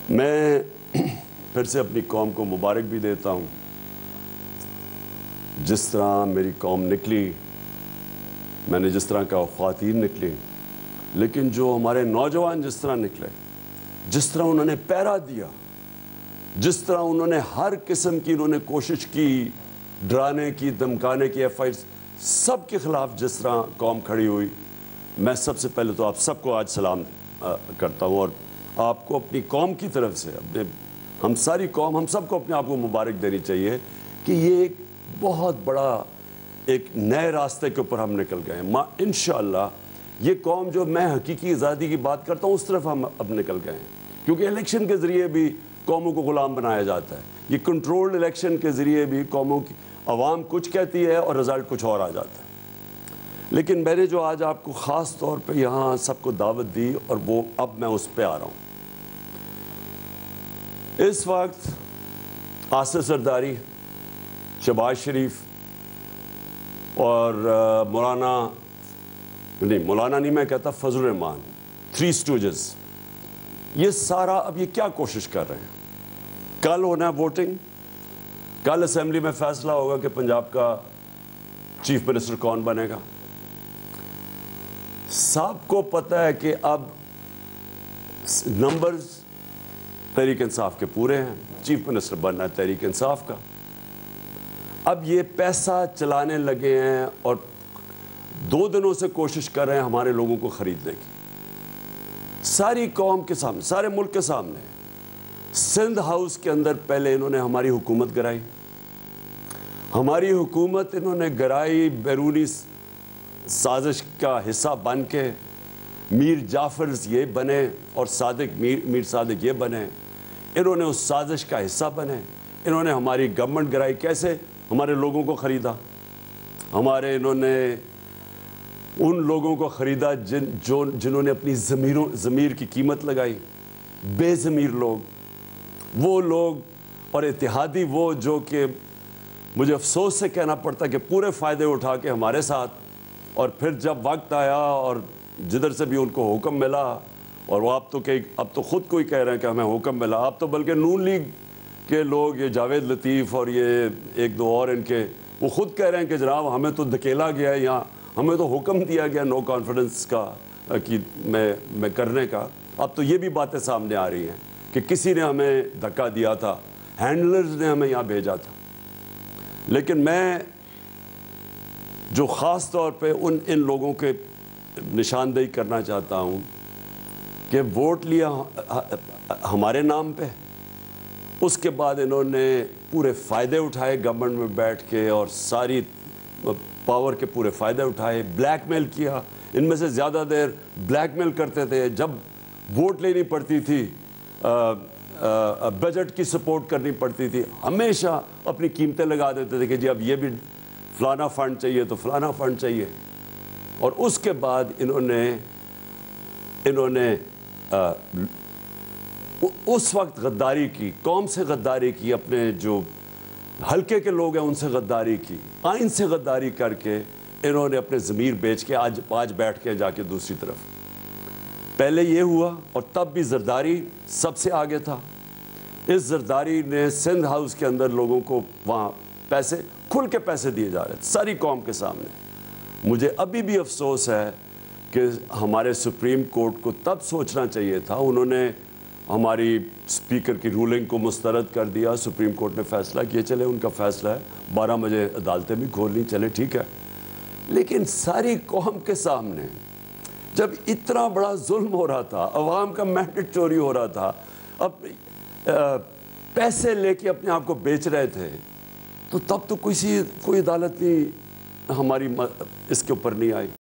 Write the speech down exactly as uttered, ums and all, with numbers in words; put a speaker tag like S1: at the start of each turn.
S1: میں پھر سے اپنی قوم کو مبارک بھی دیتا ہوں. جس طرح میری قوم نکلی، میں نے جس طرح کا خواتین نکلی، لیکن جو ہمارے نوجوان جس طرح نکلے، جس طرح انہوں نے پیرا دیا، جس طرح انہوں نے ہر قسم کی انہوں نے کوشش کی، ڈرانے کی، دھمکانے کی، ایف آئی سب کے خلاف جس طرح قوم کھڑی ہوئی، میں سب سے پہلے تو آپ سب کو آج سلام کرتا ہوں، اور آپ کو اپنی قوم کی طرف سے، اپنے ہم ساری قوم، ہم سب کو اپنے آپ کو مبارک دینی چاہیے کہ یہ ایک بہت بڑا ایک نئے راستے کے اوپر ہم نکل گئے ہیں. انشاءاللہ یہ قوم جو میں حقیقی آزادی کی بات کرتا ہوں اس طرف ہم اب نکل گئے ہیں، کیونکہ الیکشن کے ذریعے بھی قوموں کو غلام بنایا جاتا ہے. یہ کنٹرولڈ الیکشن کے ذریعے بھی قوموں کی عوام کچھ کہتی ہے اور رزلٹ کچھ اور آ جاتا ہے. لیکن میں نے جو آج آپ کو خاص طور پہ یہاں سب کو دعوت دی، اور وہ اب میں اس پہ آ رہا ہوں. اس وقت آصف زرداری، شہباز شریف اور مولانا نہیں مولانا نہیں میں کہتا فضل الرحمان، تھری سٹوجز، یہ سارا اب یہ کیا کوشش کر رہے ہیں؟ کل ہونا ہے ووٹنگ، کل اسمبلی میں فیصلہ ہوگا کہ پنجاب کا چیف منسٹر کون بنے گا. سب کو پتہ ہے کہ اب نمبرز تحریک انصاف کے پورے ہیں، چیف منسٹر بننا ہے تحریک انصاف کا. اب یہ پیسہ چلانے لگے ہیں اور دو دنوں سے کوشش کر رہے ہیں ہمارے لوگوں کو خریدنے کی. ساری قوم کے سامنے، سارے ملک کے سامنے، سندھ ہاؤس کے اندر پہلے انہوں نے ہماری حکومت گرائی. ہماری حکومت انہوں نے گرائی بیرونی سازش کا حصہ بن کے. میر جعفرز یہ بنے اور صادق میر میر صادق یہ بنے، انہوں نے اس سازش کا حصہ بنے. انہوں نے ہماری گورنمنٹ گرائی. کیسے؟ ہمارے لوگوں کو خریدا. ہمارے انہوں نے ان لوگوں کو خریدا جن جو جنہوں نے اپنی ضمیروں ضمیر کی قیمت لگائی. بے ضمیر لوگ، وہ لوگ اور اتحادی وہ جو کہ مجھے افسوس سے کہنا پڑتا کہ پورے فائدے اٹھا کے ہمارے ساتھ، اور پھر جب وقت آیا اور جدھر سے بھی ان کو حکم ملا، اور وہ آپ تو کہ اب تو خود کو ہی کہہ رہے ہیں کہ ہمیں حکم ملا. آپ تو بلکہ نون لیگ کے لوگ، یہ جاوید لطیف اور یہ ایک دو اور ان کے، وہ خود کہہ رہے ہیں کہ جناب ہمیں تو دھکیلا گیا ہے، یہاں ہمیں تو حکم دیا گیا نو کانفیڈنس کا کہ میں میں کرنے کا. اب تو یہ بھی باتیں سامنے آ رہی ہیں کہ کسی نے ہمیں دھکا دیا تھا، ہینڈلرز نے ہمیں یہاں بھیجا تھا. لیکن میں جو خاص طور پہ ان ان لوگوں کے نشاندہی کرنا چاہتا ہوں کہ ووٹ لیا ہمارے نام پہ، اس کے بعد انہوں نے پورے فائدے اٹھائے گورنمنٹ میں بیٹھ کے، اور ساری پاور کے پورے فائدے اٹھائے. بلیک میل کیا، ان میں سے زیادہ دیر بلیک میل کرتے تھے. جب ووٹ لینی پڑتی تھی، بجٹ کی سپورٹ کرنی پڑتی تھی، ہمیشہ اپنی قیمتیں لگا دیتے تھے کہ جی اب یہ بھی فلانا فنڈ چاہیے تو فلانا فنڈ چاہیے. اور اس کے بعد انہوں نے انہوں نے اس وقت غداری کی، قوم سے غداری کی، اپنے جو حلقے کے لوگ ہیں ان سے غداری کی، آئین سے غداری کر کے انہوں نے اپنے ضمیر بیچ کے آج آج بیٹھ کے جا کے دوسری طرف. پہلے یہ ہوا، اور تب بھی زرداری سب سے آگے تھا. اس زرداری نے سندھ ہاؤس کے اندر لوگوں کو وہاں پیسے کھل کے پیسے دیے جا رہے تھے ساری قوم کے سامنے. مجھے ابھی بھی افسوس ہے کہ ہمارے سپریم کورٹ کو تب سوچنا چاہیے تھا. انہوں نے ہماری اسپیکر کی رولنگ کو مسترد کر دیا. سپریم کورٹ نے فیصلہ کیا، چلے ان کا فیصلہ ہے، بارہ بجے عدالتیں بھی کھول لیں، چلے ٹھیک ہے. لیکن ساری قوم کے سامنے جب اتنا بڑا ظلم ہو رہا تھا، عوام کا مینڈیٹ چوری ہو رہا تھا، اب پیسے لے کے اپنے آپ کو بیچ رہے تھے، تو تب تو کسی کوئی عدالت نہیں ہماری اس کے اوپر نہیں آئی.